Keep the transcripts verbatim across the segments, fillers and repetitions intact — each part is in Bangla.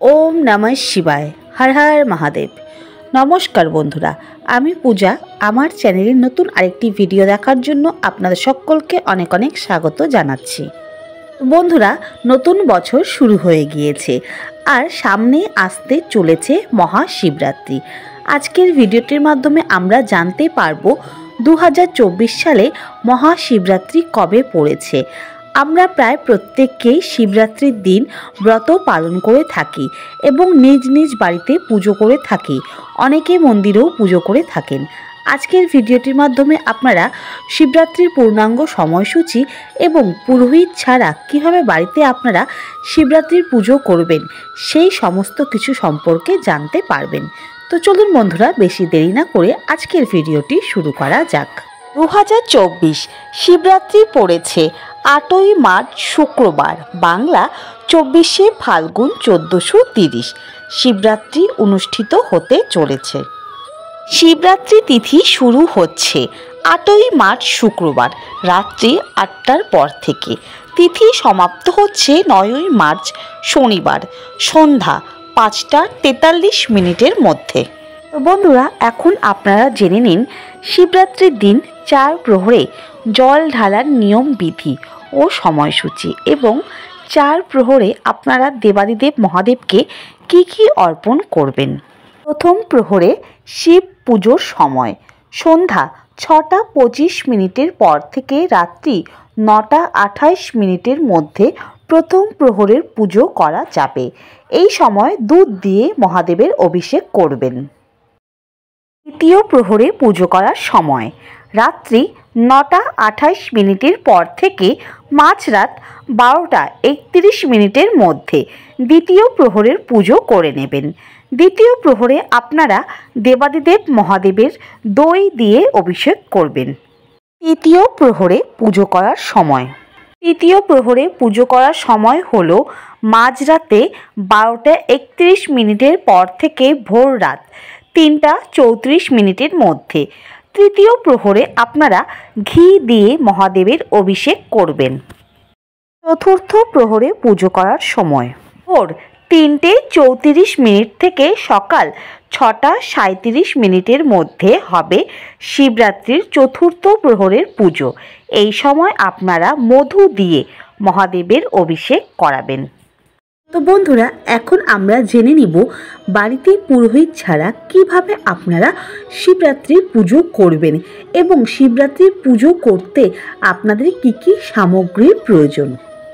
ओम नमः शिवाय। हर हर महादेव। नमस्कार बंधुरा, आमी पूजा आमार चैनेलेर नतून आरेकटी भिडियो देखार जोन्नो आपनादेर सकलके अनेक अनेक स्वागत जानाच्छि। बंधुरा, नतून बछर शुरू हये गियेछे आर सामने आसते चलेछे महाशिवरात्रि। आजकेर भिडियोटिर माध्यमे आमरा जानते पारबो दो हज़ार चौबीस साले महाशिवरात्रि कबे पड़ेछे। আমরা প্রায় প্রত্যেককেই শিবরাত্রির দিন ব্রত পালন করে থাকি এবং নিজ নিজ বাড়িতে পুজো করে থাকি, অনেকে মন্দিরেও পুজো করে থাকেন। আজকের ভিডিওটির মাধ্যমে আপনারা শিবরাত্রির পূর্ণাঙ্গ সময়সূচি এবং পুরোহিত ছাড়া কীভাবে বাড়িতে আপনারা শিবরাত্রির পুজো করবেন সেই সমস্ত কিছু সম্পর্কে জানতে পারবেন। তো চলুন বন্ধুরা, বেশি দেরি না করে আজকের ভিডিওটি শুরু করা যাক। দু হাজার চব্বিশ শিবরাত্রি পড়েছে আটই মার্চ শুক্রবার, বাংলা চব্বিশে ফাল্গুন চোদ্দোশো তিরিশ। শিবরাত্রি অনুষ্ঠিত হতে চলেছে। শিবরাত্রি তিথি শুরু হচ্ছে আটই মার্চ শুক্রবার রাত্রি আটটার পর থেকে। তিথি সমাপ্ত হচ্ছে নয়ই মার্চ শনিবার সন্ধ্যা পাঁচটা তেতাল্লিশ মিনিটের মধ্যে। বন্ধুরা, এখন আপনারা জেনে নিন শিবরাত্রির দিন চার প্রহরে জল ঢালার নিয়ম বিধি ও সময়সূচি এবং চার প্রহরে আপনারা দেবাদিদেব মহাদেবকে কি কি অর্পণ করবেন। প্রথম প্রহরে শিব পুজোর সময় সন্ধ্যা ছটা পঁচিশ মিনিটের পর থেকে রাত্রি নটা আঠাইশ মিনিটের মধ্যে প্রথম প্রহরের পুজো করা যাবে। এই সময় দুধ দিয়ে মহাদেবের অভিষেক করবেন। দ্বিতীয় প্রহরে পুজো করার সময় রাত্রি নটা আঠাইশ মিনিটের পর থেকে মাঝরাত বারোটা একত্রিশ মিনিটের মধ্যে দ্বিতীয় প্রহরের পুজো করে নেবেন। দ্বিতীয় প্রহরে আপনারা দেবাদিদেব মহাদেবের দই দিয়ে অভিষেক করবেন। তৃতীয় প্রহরে পুজো করার সময় তৃতীয় প্রহরে পুজো করার সময় হলো মাঝরাতে বারোটা একত্রিশ মিনিটের পর থেকে ভোর রাত তিনটা চৌত্রিশ মিনিটের মধ্যে। তৃতীয় প্রহরে আপনারা ঘি দিয়ে মহাদেবের অভিষেক করবেন। চতুর্থ প্রহরে পুজো করার সময় ভোর তিনটে চৌত্রিশ মিনিট থেকে সকাল ছটা সাঁত্রিশ মিনিটের মধ্যে হবে শিবরাত্রির চতুর্থ প্রহরের পুজো। এই সময় আপনারা মধু দিয়ে মহাদেবের অভিষেক করাবেন। তো বন্ধুরা, এখন আমরা জেনে নিব বাড়িতে পুরোহিত ছাড়া কিভাবে আপনারা শিবরাত্রির পুজো করবেন এবং শিবরাত্রির পুজো করতে আপনাদের কি কি সামগ্রীর প্রয়োজন।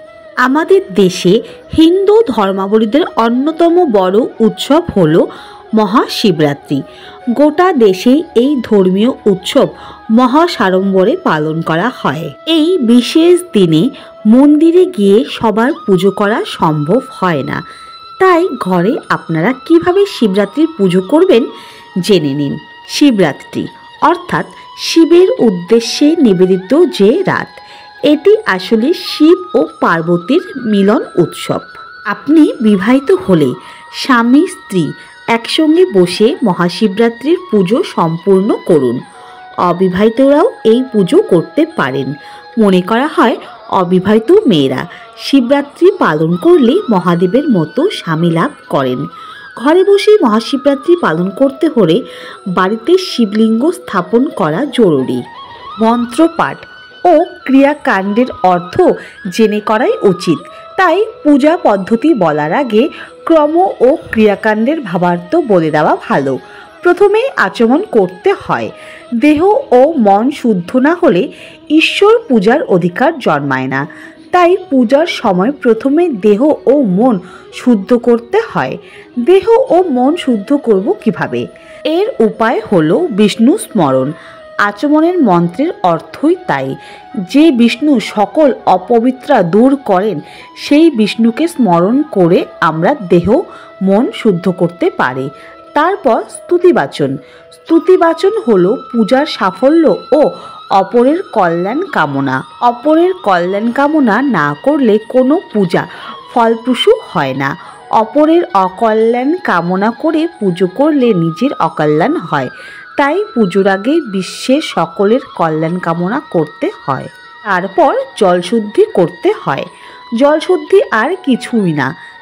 আমাদের দেশে হিন্দু ধর্মাবলম্বীদের অন্যতম বড় উৎসব হলো মহাশিবরাত্রি। গোটা দেশেই এই ধর্মীয় উৎসব মহাসাড়ম্বরে পালন করা হয়। এই বিশেষ দিনে মন্দিরে গিয়ে সবার পুজো করা সম্ভব হয় না, তাই ঘরে আপনারা কিভাবে শিবরাত্রির পুজো করবেন জেনে নিন। শিবরাত্রি অর্থাৎ শিবের উদ্দেশ্যে নিবেদিত যে রাত, এটি আসলে শিব ও পার্বতীর মিলন উৎসব। আপনি বিবাহিত হলে স্বামী স্ত্রী একসঙ্গে বসে মহাশিবরাত্রির পুজো সম্পূর্ণ করুন। অবিবাহিতরাও এই পুজো করতে পারেন। মনে করা হয় অবিবাহিত মেয়েরা শিবরাত্রি পালন করলে মহাদেবের মতো স্বামী লাভ করেন। ঘরে বসে মহাশিবরাত্রি পালন করতে হলে বাড়িতে শিবলিঙ্গ স্থাপন করা জরুরি। মন্ত্রপাঠ ও ক্রিয়াকাণ্ডের অর্থ জেনে করাই উচিত, তাই পূজা পদ্ধতি বলার আগে ক্রম ও ক্রিয়াকাণ্ডের ভাবার্থ বলে দেওয়া ভালো। প্রথমেই আচমন করতে হয়। দেহ ও মন শুদ্ধ না হলে ঈশ্বর পূজার অধিকার জন্মায় না, তাই পূজার সময় প্রথমে দেহ ও মন শুদ্ধ করতে হয়। দেহ ও মন শুদ্ধ করব কিভাবে? এর উপায় হলো বিষ্ণু স্মরণ। আচমনের মন্ত্রের অর্থই তাই। যে বিষ্ণু সকল অপবিত্রা দূর করেন সেই বিষ্ণুকে স্মরণ করে আমরা দেহ মন শুদ্ধ করতে পারি। তারপর স্তুতিবাচন। স্তুতিবাচন হলো পূজার সাফল্য ও অপরের কল্যাণ কামনা। অপরের কল্যাণ কামনা না করলে কোনো পূজা ফলপ্রসূ হয় না। অপরের অকল্যাণ কামনা করে পুজো করলে নিজের অকল্যাণ হয়, তাই পুজোর আগে বিশ্বের সকলের কল্যাণ কামনা করতে হয়। তারপর জলশুদ্ধি করতে হয়। জলশুদ্ধি আর কিছুই না,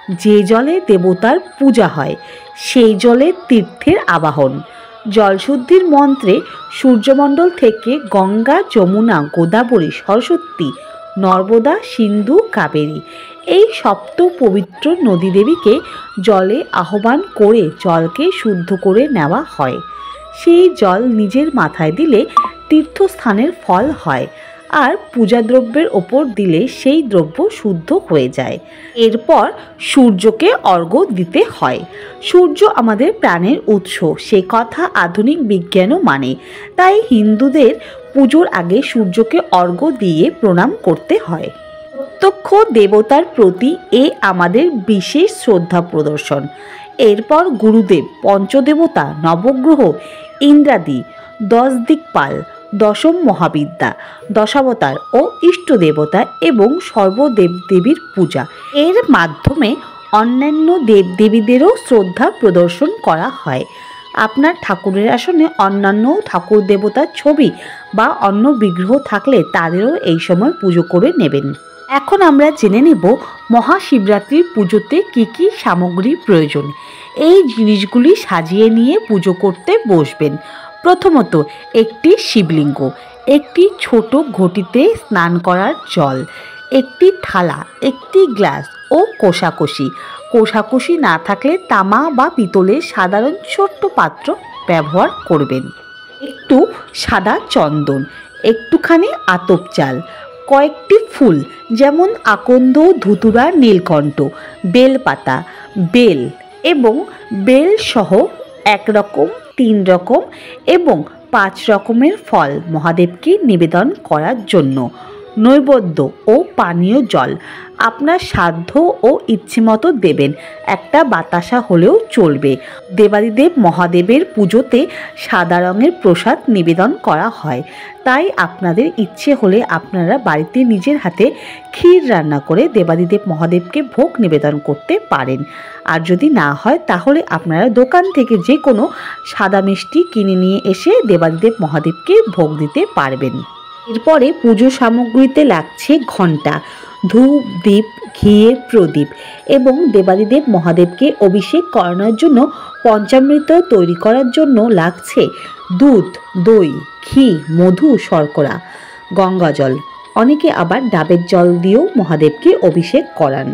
যে জলে দেবতার পূজা হয় সেই জলে তীর্থের আবাহন। জলশুদ্ধির মন্ত্রে সূর্যমণ্ডল থেকে গঙ্গা, যমুনা, গোদাবরী, সরস্বতী, নর্মদা, সিন্ধু, কাবেরী এই সপ্ত পবিত্র নদীদেবীকে জলে আহ্বান করে জলকে শুদ্ধ করে নেওয়া হয়। সেই জল নিজের মাথায় দিলে তীর্থস্থানের ফল হয়, আর পূজাদ্রব্যের ওপর দিলে সেই দ্রব্য শুদ্ধ হয়ে যায়। এরপর সূর্যকে অর্ঘ্য দিতে হয়। সূর্য আমাদের প্রাণের উৎস, সে কথা আধুনিক বিজ্ঞানও মানে। তাই হিন্দুদের পুজোর আগে সূর্যকে অর্ঘ্য দিয়ে প্রণাম করতে হয়। প্রত্যক্ষ দেবতার প্রতি এ আমাদের বিশেষ শ্রদ্ধা প্রদর্শন। এরপর গুরুদেব, পঞ্চদেবতা, নবগ্রহ, ইন্দ্রাদি, দশ দিকপাল, দশম মহাবিদ্যা, দশাবতার ও ইষ্ট দেবতা এবং সর্বদেবদেবীর পূজা। এর মাধ্যমে অন্যান্য দেবদেবীদেরও শ্রদ্ধা প্রদর্শন করা হয়। আপনার ঠাকুরের আসনে অন্যান্য ঠাকুর দেবতার ছবি বা অন্য বিগ্রহ থাকলে তাদেরও এই সময় পুজো করে নেবেন। এখন আমরা জেনে নেব মহাশিবরাত্রির পুজোতে কী কী সামগ্রী প্রয়োজন। এই জিনিসগুলি সাজিয়ে নিয়ে পুজো করতে বসবেন। প্রথমত, একটি শিবলিঙ্গ, একটি ছোট ঘটিতে স্নান করার জল, একটি থালা, একটি গ্লাস ও কোষাকুষি। কোষাকুষি না থাকলে তামা বা পিতলের সাধারণ ছোট্ট পাত্র ব্যবহার করবেন। একটু সাদা চন্দন, একটুখানি আতপ চাল, কয়েকটি ফুল যেমন আকন্দ, ধুতুরা, নীলকণ্ঠ, বেলপাতা, বেল এবং বেল সহ একরকম, তিন রকম এবং পাঁচ রকমের ফল মহাদেবকে নিবেদন করার জন্য। নৈবেদ্য ও পানীয় জল আপনার সাধ্য ও ইচ্ছে মতো দেবেন, একটা বাতাসা হলেও চলবে। দেবাদিদেব মহাদেবের পুজোতে সাদা রঙের প্রসাদ নিবেদন করা হয়, তাই আপনাদের ইচ্ছে হলে আপনারা বাড়িতে নিজের হাতে ক্ষীর রান্না করে দেবাদিদেব মহাদেবকে ভোগ নিবেদন করতে পারেন। আর যদি না হয় তাহলে আপনারা দোকান থেকে যে কোনো সাদা মিষ্টি কিনে নিয়ে এসে দেবাদিদেব মহাদেবকে ভোগ দিতে পারবেন। এরপরে পুজো সামগ্রীতে লাগছে ঘণ্টা, ধূপ, দীপ, ঘিয়ের প্রদীপ এবং দেবাদিদেব মহাদেবকে অভিষেক করানোর জন্য পঞ্চামৃত তৈরি করার জন্য লাগছে দুধ, দই, ঘি, মধু, শর্করা, গঙ্গাজল। অনেকে আবার ডাবের জল দিয়েও মহাদেবকে অভিষেক করান।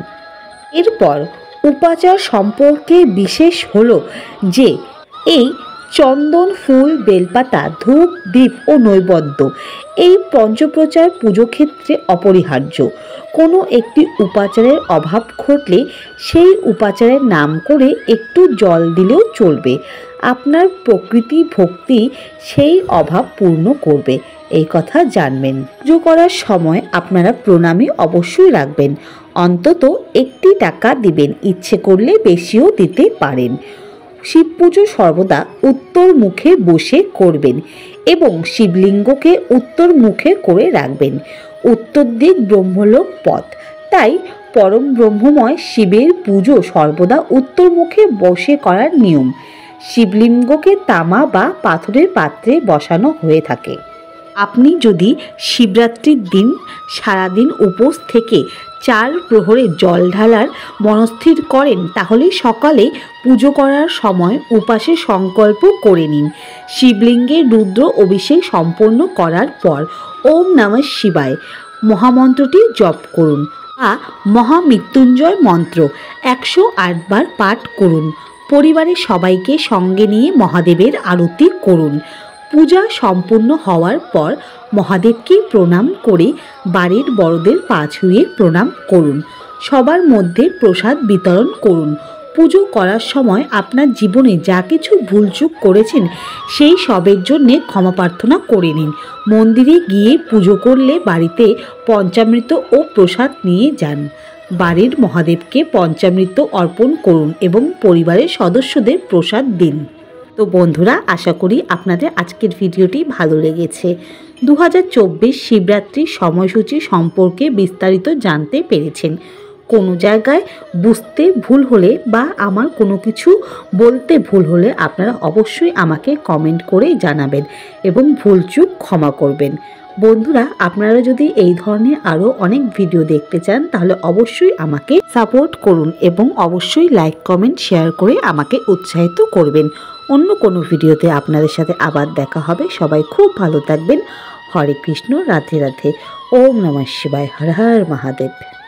এরপর উপাচার সম্পর্কে বিশেষ হলো যে এই চন্দন, ফুল, বেলপাতা, ধূপ, দীপ ও নৈবেদ্য এই পঞ্চপ্রচার পুজো ক্ষেত্রে অপরিহার্য। কোনো একটি উপাচারের অভাব ঘটলে সেই উপাচারের নাম করে একটু জল দিলেও চলবে। আপনার প্রকৃতি ভক্তি সেই অভাব পূর্ণ করবে, এই কথা জানবেন। পুজো করার সময় আপনারা প্রণামী অবশ্যই রাখবেন, অন্তত একটি টাকা দিবেন, ইচ্ছে করলে বেশিও দিতে পারেন। শিব পুজো সর্বদা উত্তর মুখে বসে করবেন এবং শিবলিঙ্গকে উত্তর মুখে করে রাখবেন। উত্তর দিক ব্রহ্মলোক পথ, তাই পরম ব্রহ্মময় শিবের পুজো সর্বদা উত্তর মুখে বসে করার নিয়ম। শিবলিঙ্গকে তামা বা পাথরের পাত্রে বসানো হয়ে থাকে। আপনি যদি শিবরাত্রির দিন সারাদিন উপোস থেকে চার প্রহরে জল ঢালার মনস্থির করেন তাহলে সকালে পুজো করার সময় উপাসে সংকল্প করে নিন। শিবলিঙ্গের রুদ্র অভিষেক সম্পন্ন করার পর ওম নমঃ শিবায় মহামন্ত্রটি জপ করুন বা মহামৃত্যুঞ্জয় মন্ত্র একশো আট বার পাঠ করুন। পরিবারের সবাইকে সঙ্গে নিয়ে মহাদেবের আরতি করুন। পূজা সম্পূর্ণ হওয়ার পর মহাদেবকে প্রণাম করে বাড়ির বড়দের পা ছুঁয়ে প্রণাম করুন। সবার মধ্যে প্রসাদ বিতরণ করুন। পুজো করার সময় আপনার জীবনে যা কিছু ভুলচুক করেছেন সেই সবের জন্যে ক্ষমা প্রার্থনা করে নিন। মন্দিরে গিয়ে পুজো করলে বাড়িতে পঞ্চামৃত ও প্রসাদ নিয়ে যান। বাড়ির মহাদেবকে পঞ্চামৃত অর্পণ করুন এবং পরিবারের সদস্যদের প্রসাদ দিন। তো বন্ধুরা, আশা করি আপনাদের আজকের ভিডিওটি ভালো লেগেছে। দু হাজার চব্বিশ শিবরাত্রির সময়সূচি সম্পর্কে বিস্তারিত জানতে পেরেছেন। কোনো জায়গায় বুঝতে ভুল হলে বা আমার কোনো কিছু বলতে ভুল হলে আপনারা অবশ্যই আমাকে কমেন্ট করে জানাবেন এবং ভুলচুক ক্ষমা করবেন। বন্ধুরা, আপনারা যদি এই ধরনের আরও অনেক ভিডিও দেখতে চান তাহলে অবশ্যই আমাকে সাপোর্ট করুন এবং অবশ্যই লাইক কমেন্ট শেয়ার করে আমাকে উৎসাহিত করবেন। অন্য কোনো ভিডিওতে আপনাদের সাথে আবার দেখা হবে। সবাই খুব ভালো থাকবেন। হরে কৃষ্ণ, রাধে রাধে। ওম নমঃ শিবায়। হর হর মহাদেব।